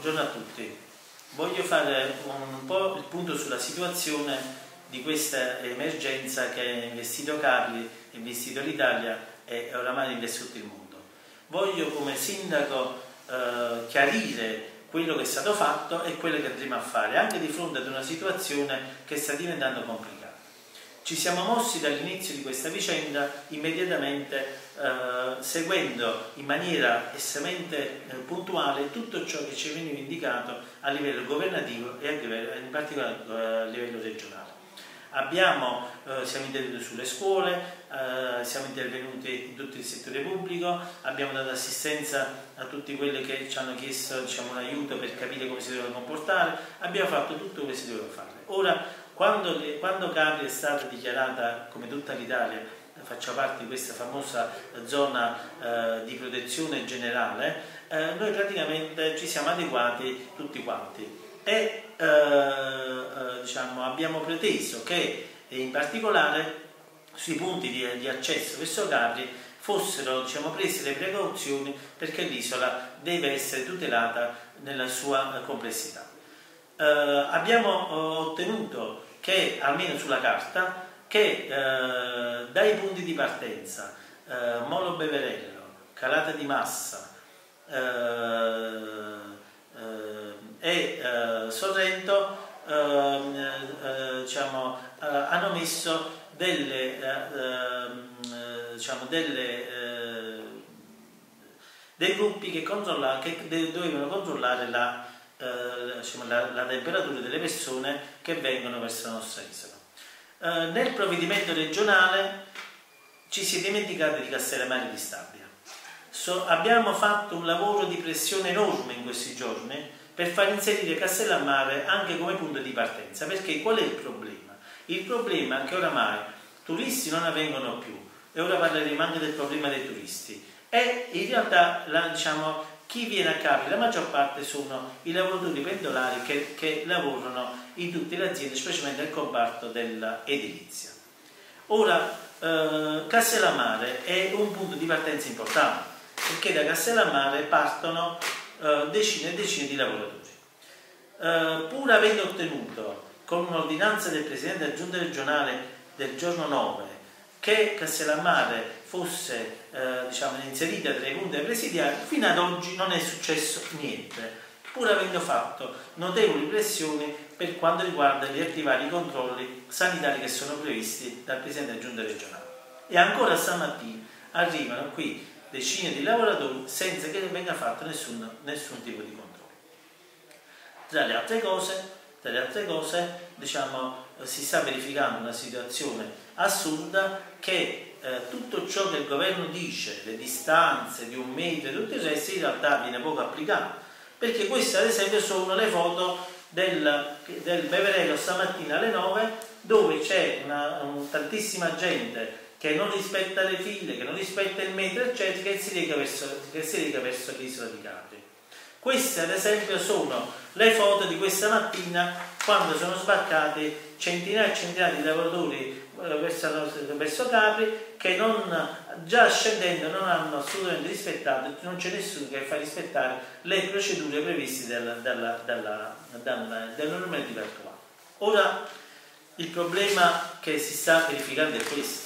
Buongiorno a tutti. Voglio fare un po' il punto sulla situazione di questa emergenza che ha investito Capri, investito l'Italia e oramai investe tutto il mondo. Voglio come sindaco chiarire quello che è stato fatto e quello che andremo a fare, anche di fronte ad una situazione che sta diventando complicata. Ci siamo mossi dall'inizio di questa vicenda immediatamente seguendo in maniera estremamente puntuale tutto ciò che ci veniva indicato a livello governativo e in particolare a livello regionale. Siamo intervenuti sulle scuole, siamo intervenuti in tutto il settore pubblico, abbiamo dato assistenza a tutti quelli che ci hanno chiesto un aiuto per capire come si doveva comportare, abbiamo fatto tutto quello che si doveva fare. Ora, quando Capri è stata dichiarata, come tutta l'Italia, faccia parte di questa famosa zona di protezione generale, noi praticamente ci siamo adeguati tutti quanti e abbiamo preteso che in particolare sui punti di accesso verso Capri fossero prese le precauzioni perché l'isola deve essere tutelata nella sua complessità. Abbiamo ottenuto che, almeno sulla carta, che dai punti di partenza Molo Beverello, Calata di Massa e Sorrento hanno messo dei gruppi che dovevano controllare la temperatura delle persone che vengono verso la nostra isola. Nel provvedimento regionale ci si è dimenticati di Castellammare di Stabia. Abbiamo fatto un lavoro di pressione enorme in questi giorni per far inserire Castellammare anche come punto di partenza, perché qual è il problema? Il problema è che oramai turisti non avvengono più e ora parleremo anche del problema dei turisti e in realtà chi viene a Capri, la maggior parte sono i lavoratori pendolari che lavorano in tutte le aziende, specialmente nel comparto dell'edilizia. Ora, Castellammare è un punto di partenza importante, perché da Castellammare partono decine e decine di lavoratori. Pur avendo ottenuto, con un'ordinanza del Presidente della Giunta regionale del giorno 9, che Castellammare fosse inserita tra i punti presidiari, fino ad oggi non è successo niente, pur avendo fatto notevoli pressioni per quanto riguarda gli attivare i controlli sanitari che sono previsti dal Presidente della Giunta regionale. E ancora stamattina arrivano qui decine di lavoratori senza che venga fatto nessun tipo di controllo. Tra le altre cose si sta verificando una situazione assurda che tutto ciò che il governo dice, le distanze di 1 metro e tutto il resto, in realtà viene poco applicato, perché queste ad esempio sono le foto del Beverello stamattina alle 9, dove c'è tantissima gente che non rispetta le file, che non rispetta il metro eccetera, che si reca verso l'isola di Capri. Queste ad esempio sono le foto di questa mattina, quando sono sbarcati centinaia e centinaia di lavoratori verso Capri, che già scendendo non hanno assolutamente rispettato, non c'è nessuno che fa rispettare le procedure previste dalla normativa attuale. Ora, il problema che si sta verificando è questo.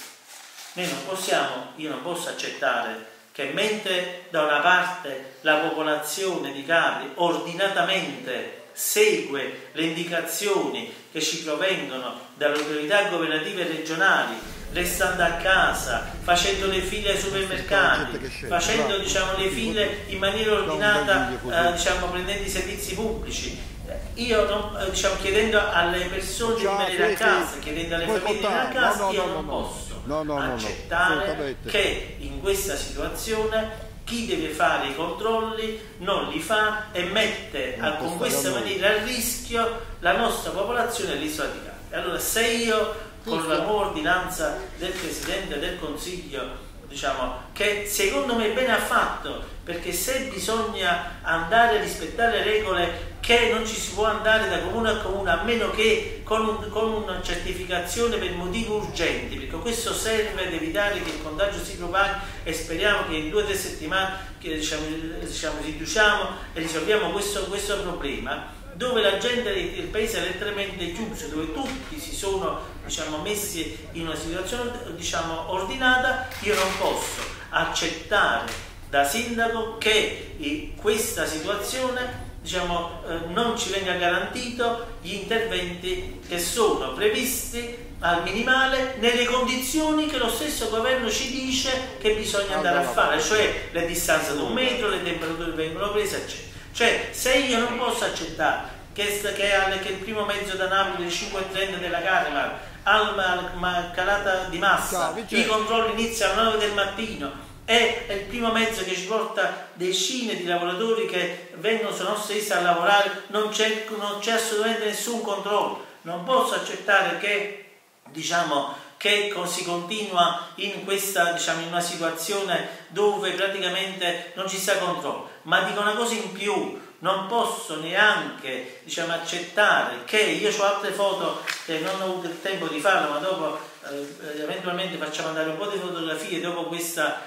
Io non posso accettare che mentre da una parte la popolazione di Capri ordinatamente segue le indicazioni che ci provengono dalle autorità governative regionali, restando a casa, facendo le file ai supermercati, facendo le file in maniera ordinata, prendendo i servizi pubblici, chiedendo alle persone di rimanere a casa, chiedendo alle famiglie di rimanere a casa, io non posso accettare che in questa situazione chi deve fare i controlli non li fa e mette con questa maniera a rischio la nostra popolazione e l'isola di Capri. Allora, se io con la nuova ordinanza del Presidente del Consiglio diciamo, che secondo me bene ha fatto, perché se bisogna andare a rispettare le regole, che non ci si può andare da comune a comune a meno che con una certificazione per motivi urgenti, perché questo serve ad evitare che il contagio si propaghi, e speriamo che in 2 o 3 settimane che, diciamo, riduciamo e risolviamo questo problema, dove la gente, il paese è letteralmente chiuso, dove tutti si sono, diciamo, messi in una situazione, diciamo, ordinata. Io non posso accettare da sindaco che questa situazione, diciamo, non ci venga garantito gli interventi che sono previsti al minimale nelle condizioni che lo stesso governo ci dice che bisogna andare a fare, cioè le distanze di 1 metro, le temperature vengono prese, eccetera. Cioè, se io non posso accettare che il primo mezzo da Napoli alle 5:30 della Caremar alla calata di massa, i controlli iniziano alle 9 del mattino, è il primo mezzo che ci porta decine di lavoratori che vengono sulla nostra isola a lavorare, non c'è assolutamente nessun controllo. Non posso accettare che, diciamo, che si continua in questa, diciamo, in una situazione dove praticamente non ci sia controllo. Ma dico una cosa in più: non posso neanche, diciamo, accettare che io ho altre foto che non ho avuto il tempo di farlo, ma dopo eventualmente facciamo andare un po' di fotografie dopo questa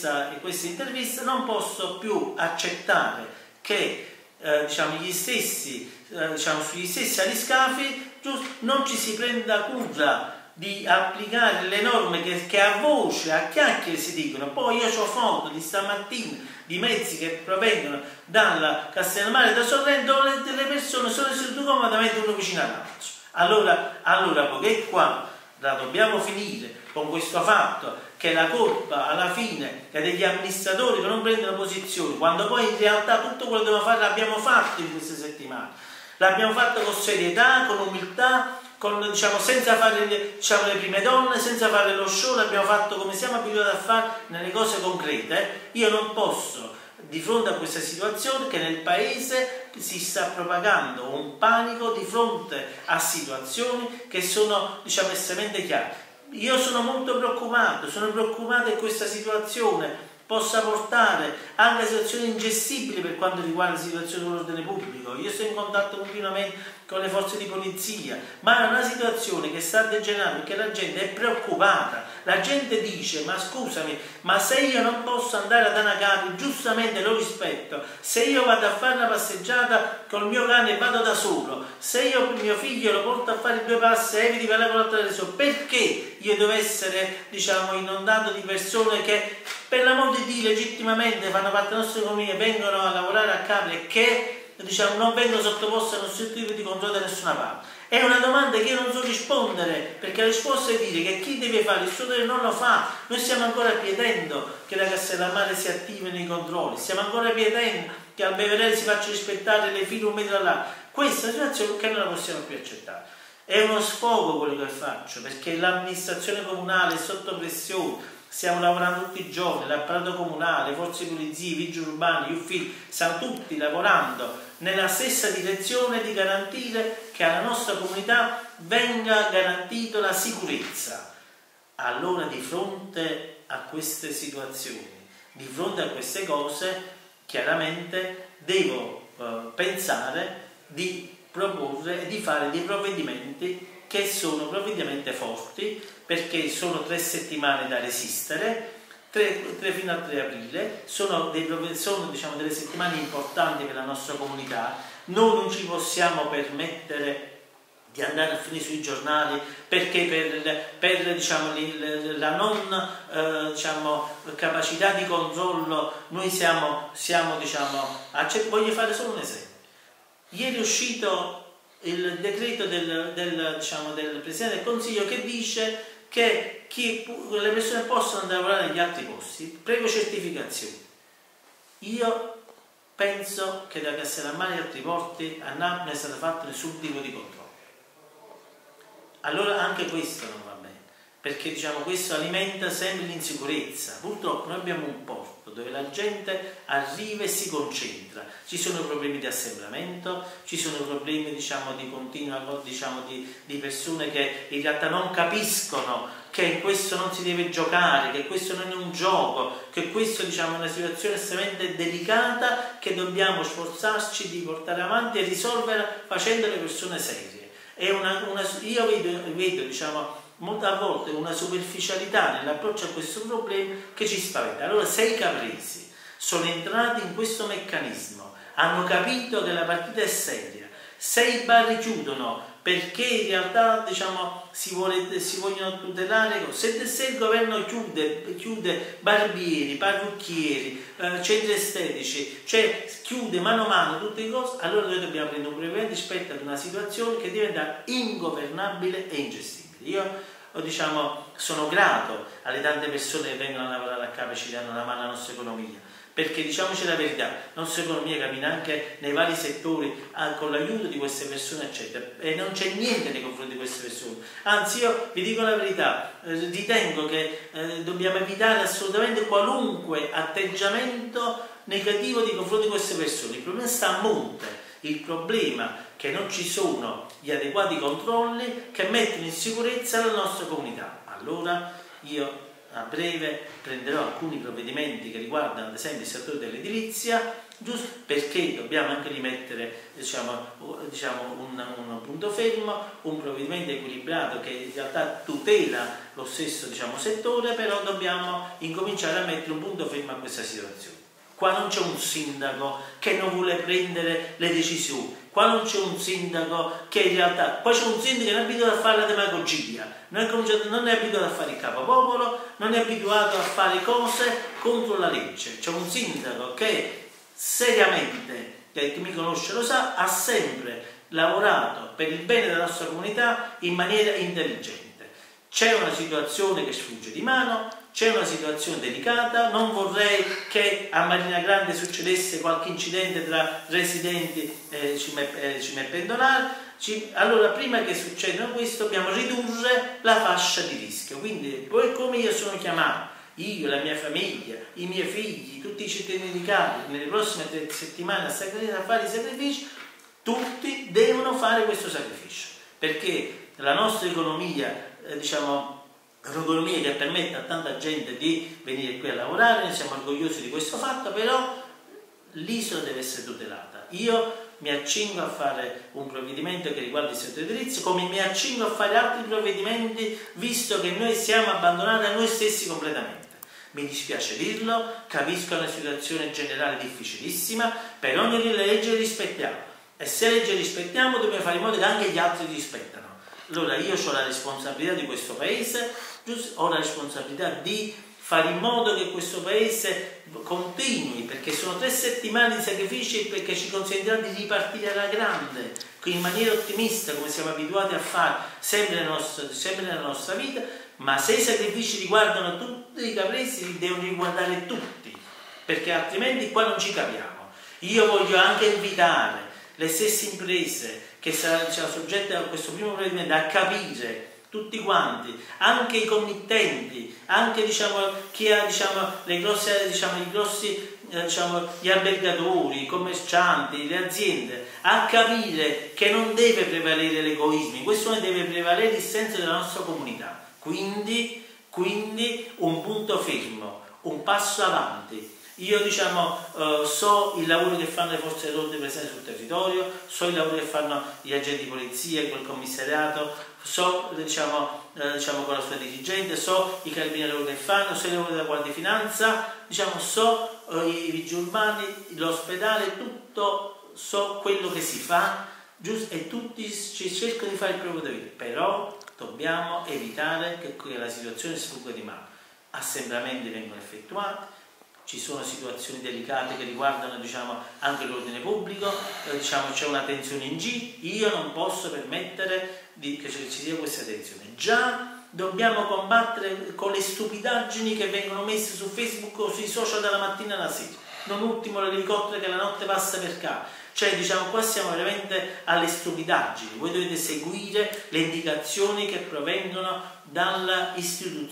intervista. Non posso più accettare che diciamo, gli stessi, diciamo, sugli stessi aliscafi non ci si prenda cura di applicare le norme che a voce, a chiacchiere si dicono. Poi io ho foto di stamattina di mezzi che provengono dalla Castellammare e da Sorrento, dove le persone sono sedute comodamente uno vicino all'altro. Allora, poiché qua la dobbiamo finire con questo fatto che la colpa alla fine è degli amministratori che non prendono posizioni, quando poi in realtà tutto quello che dobbiamo fare l'abbiamo fatto in queste settimane, l'abbiamo fatto con serietà, con umiltà, diciamo, senza fare, diciamo, le prime donne, senza fare lo show, l'abbiamo fatto come siamo abituati a fare nelle cose concrete. Io non posso, di fronte a questa situazione, che nel paese si sta propagando un panico di fronte a situazioni che sono, diciamo, estremamente chiare. Io sono molto preoccupato che questa situazione possa portare anche a situazioni ingestibili per quanto riguarda la situazione dell'ordine pubblico. Io sto in contatto continuamente con le forze di polizia, ma è una situazione che sta degenerando perché la gente è preoccupata. La gente dice: ma scusami, ma se io non posso andare ad Anacapri, giustamente lo rispetto, se io vado a fare una passeggiata col mio cane e vado da solo, se io mio figlio lo porto a fare 2 passi e eviti per la colazione, perché io devo essere, diciamo, inondato di persone che, per l'amor di Dio, legittimamente fanno parte della nostra economia, vengono a lavorare a Capri e che, diciamo, non vengono sottoposti a nessun tipo di controllo da nessuna parte? È una domanda che io non so rispondere, perché la risposta è dire che chi deve fare il suo dovere non lo fa. Noi stiamo ancora chiedendo che la Castellammare si attivi nei controlli, stiamo ancora chiedendo che al Beverelli si faccia rispettare le file 1 metro dall'altro. Questa è una situazione che non la possiamo più accettare. È uno sfogo quello che faccio, perché l'amministrazione comunale è sotto pressione. Stiamo lavorando tutti i giorni, l'apparato comunale, le forze di polizia, i vigili urbani, gli uffici, stiamo tutti lavorando nella stessa direzione di garantire che alla nostra comunità venga garantita la sicurezza. Allora, di fronte a queste situazioni, di fronte a queste cose, chiaramente devo pensare di proporre e di fare dei provvedimenti che sono provvedimenti forti, perché sono 3 settimane da resistere, 3 fino al 3 aprile, sono diciamo, delle settimane importanti per la nostra comunità. Noi non ci possiamo permettere di andare a finire sui giornali, perché per diciamo, la non diciamo, capacità di controllo noi siamo diciamo, voglio fare solo un esempio. Ieri è uscito il decreto diciamo, del Presidente del Consiglio che dice che le persone possono andare a lavorare negli altri posti, previo certificazione. Io penso che da Castellammare e altri porti a Napoli non è stato fatto nessun tipo di controllo. Allora anche questo non va bene, perché diciamo, questo alimenta sempre l'insicurezza. Purtroppo noi abbiamo un porto dove la gente arriva e si concentra. Ci sono problemi di assemblamento, ci sono problemi di continuo, di persone che in realtà non capiscono che in questo non si deve giocare, che questo non è un gioco, che questo è una situazione estremamente delicata che dobbiamo sforzarci di portare avanti e risolvere facendo le persone serie. Io vedo molte volte una superficialità nell'approccio a questo problema che ci spaventa. Allora, se i capresi sono entrati in questo meccanismo, hanno capito che la partita è seria, se i bar chiudono perché in realtà si vogliono tutelare, se il governo chiude barbieri, parrucchieri, centri estetici, cioè chiude mano a mano tutte le cose, allora noi dobbiamo prendere un provvedimento rispetto ad una situazione che diventa ingovernabile e ingestibile. Io sono grato alle tante persone che vengono a lavorare a Capo e ci danno una mano alla nostra economia, perché diciamoci la verità, la nostra economia cammina anche nei vari settori con l'aiuto di queste persone eccetera, e non c'è niente nei confronti di queste persone, anzi io vi dico la verità, ritengo che dobbiamo evitare assolutamente qualunque atteggiamento negativo nei confronti di queste persone. Il problema sta a monte, il problema è che non ci sono gli adeguati controlli che mettono in sicurezza la nostra comunità. Allora io a breve prenderò alcuni provvedimenti che riguardano ad esempio il settore dell'edilizia, giusto perché dobbiamo anche rimettere un punto fermo, un provvedimento equilibrato che in realtà tutela lo stesso settore, però dobbiamo incominciare a mettere un punto fermo a questa situazione. Qua non c'è un sindaco che non vuole prendere le decisioni, qua non c'è un sindaco che in realtà, poi c'è un sindaco che non è abituato a fare la demagogia, non è abituato a fare il capopopolo, non è abituato a fare cose contro la legge. C'è un sindaco che seriamente, chi mi conosce lo sa, ha sempre lavorato per il bene della nostra comunità in maniera intelligente. C'è una situazione che sfugge di mano, c'è una situazione delicata, non vorrei che a Marina Grande succedesse qualche incidente tra residenti e pendolari. Allora, prima che succeda questo, dobbiamo ridurre la fascia di rischio. Quindi, poi come io sono chiamato, io, la mia famiglia, i miei figli, tutti i cittadini di Capri, nelle prossime 3 settimane a fare i sacrifici, tutti devono fare questo sacrificio, perché la nostra economia, un'economia che permette a tanta gente di venire qui a lavorare, noi siamo orgogliosi di questo fatto, però l'isola deve essere tutelata. Io mi accingo a fare un provvedimento che riguarda il settore edilizio, come mi accingo a fare altri provvedimenti, visto che noi siamo abbandonati a noi stessi completamente. Mi dispiace dirlo, capisco una situazione generale difficilissima, però noi le leggi le rispettiamo, e se le leggi le rispettiamo dobbiamo fare in modo che anche gli altri li rispettano. Allora io ho la responsabilità di questo paese, ho la responsabilità di fare in modo che questo paese continui, perché sono 3 settimane di sacrifici, perché ci consentirà di ripartire alla grande, in maniera ottimista, come siamo abituati a fare sempre nella nostra vita, ma se i sacrifici riguardano tutti i capresi, li devono riguardare tutti, perché altrimenti qua non ci capiamo. Io voglio anche invitare le stesse imprese che saranno soggette a questo primo provvedimento a capire tutti quanti, anche i committenti, anche chi ha gli albergatori, i commercianti, le aziende, a capire che non deve prevalere l'egoismo, in questo momento deve prevalere il senso della nostra comunità. Quindi un punto fermo, un passo avanti. Io so il lavoro che fanno le forze dell'ordine presenti sul territorio, so il lavoro che fanno gli agenti di polizia, quel commissariato, so con la sua dirigente, so i carabinieri che fanno, so il lavoro della Guardia di Finanza, so i vigili urbani, l'ospedale, tutto, so quello che si fa, giusto? E tutti ci cercano di fare il proprio dovere, però dobbiamo evitare che la situazione sfugga di mano. Assembramenti vengono effettuati, ci sono situazioni delicate che riguardano anche l'ordine pubblico, c'è una tensione in G, io non posso permettere che ci sia questa tensione. Già dobbiamo combattere con le stupidaggini che vengono messe su Facebook o sui social dalla mattina alla sera, non ultimo l'elicottero che la notte passa per qua. Qua siamo veramente alle stupidaggini. Voi dovete seguire le indicazioni che provengono dalle istituzioni.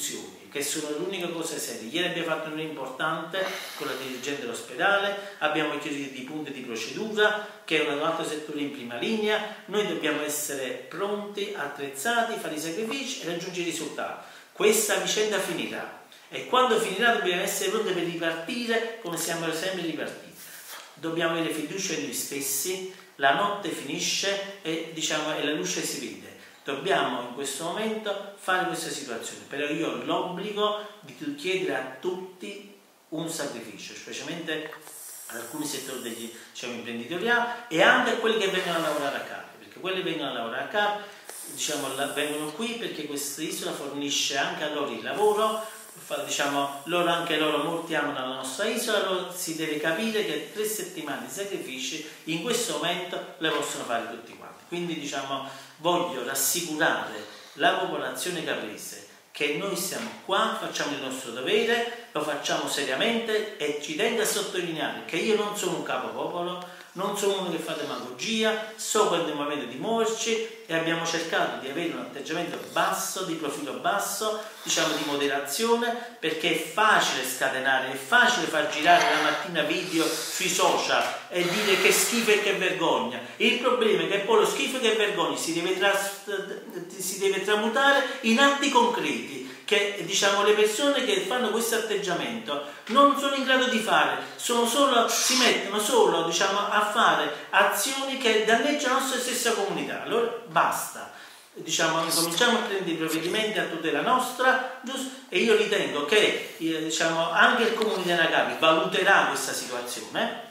che sono l'unica cosa seria. Ieri abbiamo fatto un importante con la dirigente dell'ospedale, abbiamo chiuso i punti di procedura, che è un altro settore in prima linea. Noi dobbiamo essere pronti, attrezzati, fare i sacrifici e raggiungere i risultati. Questa vicenda finirà e quando finirà dobbiamo essere pronti per ripartire come siamo sempre ripartiti. Dobbiamo avere fiducia in noi stessi, la notte finisce e la luce si vede. Dobbiamo in questo momento fare questa situazione, però io ho l'obbligo di chiedere a tutti un sacrificio, specialmente ad alcuni settori degli imprenditoriali e anche a quelli che vengono a lavorare a Capri, perché quelli che vengono a lavorare a Capri vengono qui perché questa isola fornisce anche a loro il lavoro. Loro molti amano la nostra isola, si deve capire che 3 settimane di sacrifici in questo momento le possono fare tutti quanti. Quindi voglio rassicurare la popolazione caprese che noi siamo qua, facciamo il nostro dovere, lo facciamo seriamente e ci tengo a sottolineare che io non sono un capopopolo, non sono uno che fa demagogia, so quando è il momento di muoverci e abbiamo cercato di avere un atteggiamento basso, di profilo basso, di moderazione, perché è facile scatenare, è facile far girare la mattina video sui social e dire che schifo e che vergogna. Il problema è che poi lo schifo e che vergogna si deve tramutare in atti concreti, che le persone che fanno questo atteggiamento non sono in grado di fare, si mettono solo a fare azioni che danneggiano la nostra stessa comunità. Allora basta, cominciamo a prendere i provvedimenti a tutela nostra, giusto? E io ritengo che anche il comune di Anacapi valuterà questa situazione,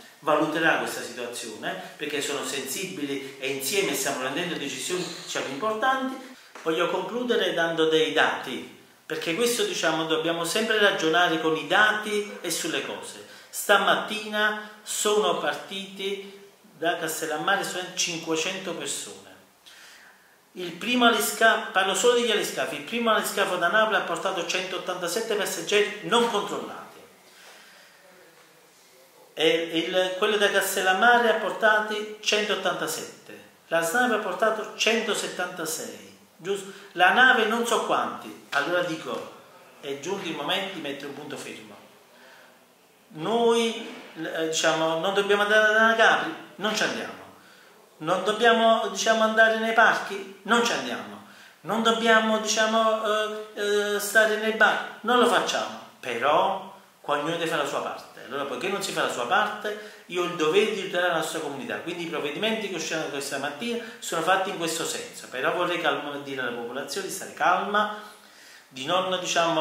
perché sono sensibili e insieme stiamo prendendo decisioni importanti. Voglio concludere dando dei dati, perché questo dobbiamo sempre ragionare con i dati e sulle cose. Stamattina sono partiti da Castellammare 500 persone. Il primo aliscafo, parlo solo degli aliscafi, il primo aliscafo da Napoli ha portato 187 passeggeri non controllati. E quello da Castellammare ha portato 187. La SNAV ha portato 176. Giusto? La nave non so quanti. Allora dico, è giunto il momento di mettere un punto fermo. Noi non dobbiamo andare ad Anacapi, non ci andiamo. Non dobbiamo andare nei parchi, non ci andiamo. Non dobbiamo stare nei bar, non lo facciamo. Però ognuno deve fare la sua parte. Allora, poiché non si fa la sua parte, io ho il dovere di tutelare la nostra comunità. Quindi i provvedimenti che usciranno questa mattina sono fatti in questo senso. Però vorrei dire alla popolazione di stare calma, di non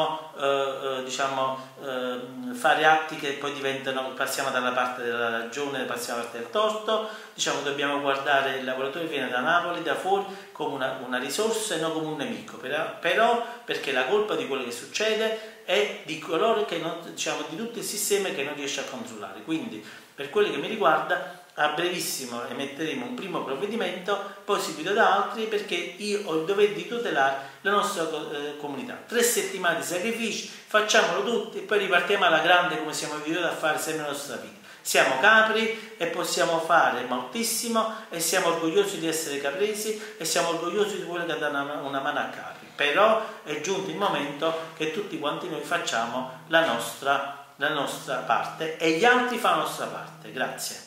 fare atti che poi passiamo dalla parte della ragione, passiamo dalla parte del torto. Dobbiamo guardare il lavoratore che viene da Napoli, da fuori, come una risorsa e non come un nemico. Però perché la colpa di quello che succede è di coloro che di tutto il sistema che non riesce a controllare. Quindi, per quello che mi riguarda, a brevissimo emetteremo un primo provvedimento, poi seguito da altri, perché io ho il dovere di tutelare la nostra comunità. 3 settimane di sacrifici, facciamolo tutti e poi ripartiamo alla grande come siamo abituati a fare sempre nella nostra vita. Siamo capri e possiamo fare moltissimo e siamo orgogliosi di essere capresi e siamo orgogliosi di quello che dà una mano a Capri. Però è giunto il momento che tutti quanti noi facciamo la nostra parte e gli altri fanno la nostra parte. Grazie.